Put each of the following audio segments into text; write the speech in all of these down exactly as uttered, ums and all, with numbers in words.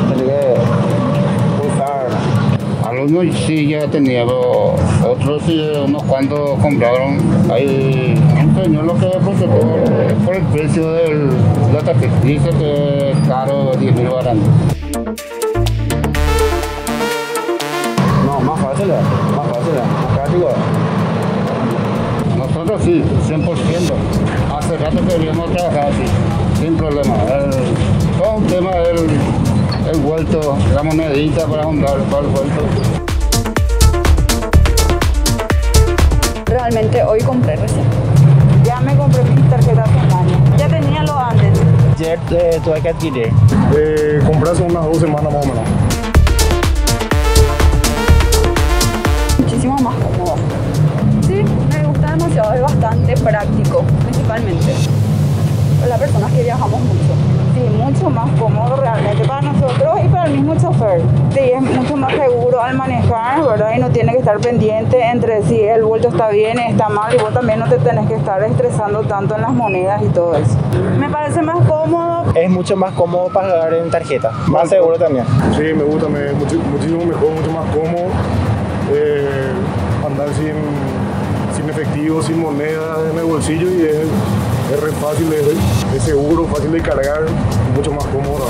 Tenía que usar. Algunos sí ya tenía, pero otros sí, unos cuantos compraron. Hay un señor lo que porque por, por el precio del la tarjeta. Dice que es caro, diez mil guaraníes. No, más fácil, más fácil, más práctico. Nosotros sí, cien por ciento. Hace rato queríamos trabajar así, sin problema. El, todo un tema del el vuelto, la monedita para juntar todo el vuelto. Realmente hoy compré recién. Ya me compré mis tarjetas hace un año. Ya tenía lo antes. Ayer eh, tuve que adquirir. Eh, compré hace unas dos semanas más o menos. Muchísimo más cómodo. Sí, me gusta demasiado, es bastante práctico, principalmente para las personas que viajamos mucho. Sí, mucho más cómodo realmente para nosotros y para el mismo chofer. Sí, es mucho más seguro al manejar, ¿verdad? Y no tiene que estar pendiente entre si el vuelto está bien, está mal, y vos también no te tenés que estar estresando tanto en las monedas y todo eso. Me parece más cómodo. Es mucho más cómodo pagar en tarjeta, más seguro también. Sí, me gusta, me, mucho, muchísimo mejor, mucho más cómodo. Eh, andar sin, sin efectivo, sin moneda en el bolsillo y es, es re fácil, es, es seguro, fácil de cargar, mucho más cómodo.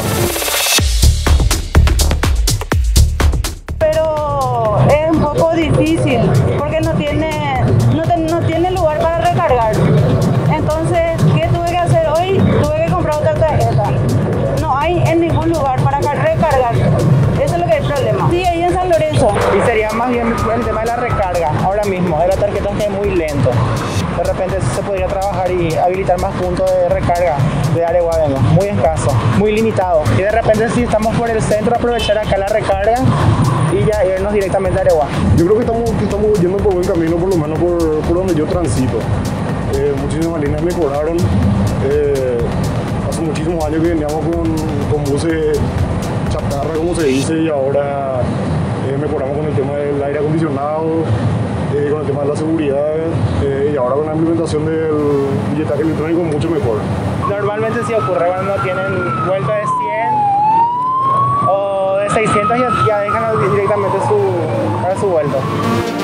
Pero es un poco difícil porque no tiene, no, te, no tiene lugar para recargar. Entonces, ¿qué tuve que hacer hoy? Tuve que comprar otra tarjeta. No hay en ningún lugar para recargar. Eso es lo que es el problema. Sí, ahí en San Lorenzo. Y sería más bien el tema de la recarga. Ahora mismo, de la tarjeta que es muy lento. De repente se podría trabajar y habilitar más puntos de recarga de Areguá, muy escaso, muy limitado. Y de repente si estamos por el centro, aprovechar acá la recarga y ya irnos directamente a Areguá. Yo creo que estamos, que estamos yendo por buen camino, por lo menos por, por donde yo transito. Eh, muchísimas líneas mejoraron. Eh, hace muchísimos años que veníamos con, con buses chatarra, como se dice, y ahora eh, mejoramos con el tema del aire acondicionado, eh, con el tema de la seguridad, eh, y ahora con la implementación del billetaje electrónico mucho mejor. Normalmente si ocurre cuando tienen vuelta de cien o de seiscientos ya, ya dejan directamente su, para su vuelto.